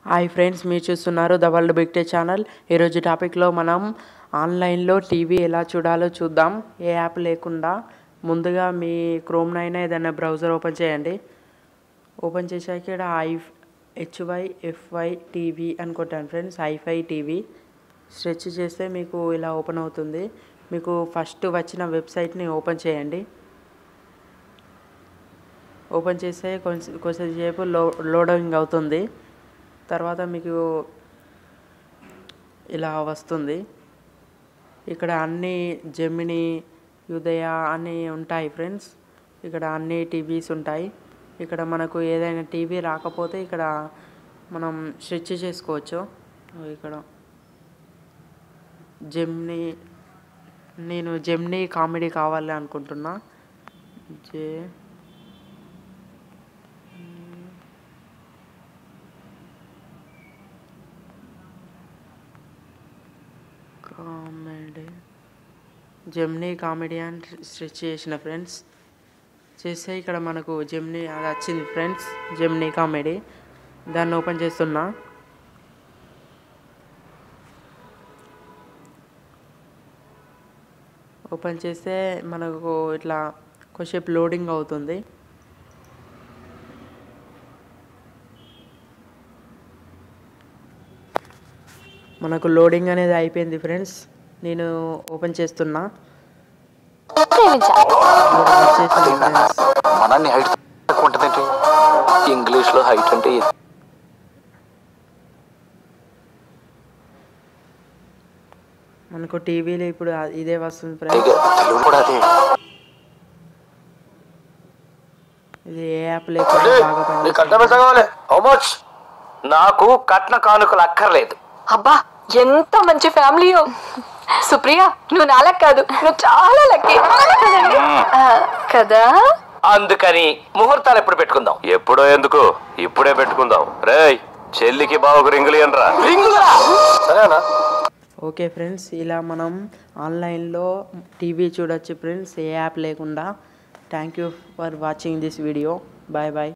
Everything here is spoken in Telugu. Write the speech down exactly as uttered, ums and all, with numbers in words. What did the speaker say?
హాయ్ ఫ్రెండ్స్, మీరు చూస్తున్నారు the World Big Tech channel. ఈరోజు టాపిక్లో మనం ఆన్లైన్లో టీవీ ఎలా చూడాలో చూద్దాం. ఏ యాప్ లేకుండా ముందుగా మీ క్రోమ్నైనా ఏదైనా బ్రౌజర్ ఓపెన్ చేయండి. ఓపెన్ చేశాక ఇక్కడ ఐ హెచ్వై ఎఫ్వై టీవీ అని కొట్టాను ఫ్రెండ్స్. హైఫై టీవీ స్ట్రెచ్ చేస్తే మీకు ఇలా ఓపెన్ అవుతుంది. మీకు ఫస్ట్ వచ్చిన వెబ్సైట్ని ఓపెన్ చేయండి. ఓపెన్ చేస్తే కొంచెం కొంచెంసేపు లో లోడింగ్ అవుతుంది. తర్వాత మీకు ఇలా వస్తుంది. ఇక్కడ అన్ని జెమిని, ఉదయ అన్నీ ఉంటాయి ఫ్రెండ్స్. ఇక్కడ అన్ని టీవీస్ ఉంటాయి. ఇక్కడ మనకు ఏదైనా టీవీ రాకపోతే ఇక్కడ మనం స్విచ్ చేసుకోవచ్చు. ఇక్కడ జెమిని, నేను జెమిని కామెడీ కావాలి అనుకుంటున్నా. జే కామెడీ జెమిని కామెడీ అని స్ట్రెచ్ చేసిన ఫ్రెండ్స్. చేస్తే ఇక్కడ మనకు జెమిని అది వచ్చింది ఫ్రెండ్స్. జెమిని కామెడీ దాన్ని ఓపెన్ చేస్తున్నా. ఓపెన్ చేస్తే మనకు ఇట్లా కొంచెంసేపు లోడింగ్ అవుతుంది. మనకు లోడింగ్ అనేది అయిపోయింది ఫ్రెండ్స్. నేను ఓపెన్ చేస్తున్నా. మనల్ని హైట్ ఉంటుందంటే ఇంగ్లీష్లో హైట్ అంటే మనకు టీవీలో ఇప్పుడు ఇదే వస్తుంది ఫ్రెండ్స్. ఇది ఏ యాప్ లేకుండా బాగా నాకు కట్న కానుకలు అక్కర్లేదు. అబ్బా ఎంత మంచి ఫ్యామిలీ. సుప్రియ, నువ్వు నాలా కాదు, నువ్వు చాలా లక్కీ కదా. అందుకని ముహూర్తాలు ఎప్పుడు పెట్టుకుందాం? ఎప్పుడో ఎందుకు, ఇప్పుడే పెట్టుకుందాం. రేయ్, చెల్లికి బావకు రింగులు అనరా. సరేనా? ఓకే ఫ్రెండ్స్, ఇలా మనం ఆన్లైన్లో టీవీ చూడొచ్చు ఫ్రెండ్స్, ఏ యాప్ లేకుండా. Thank you for watching this video. Bye bye.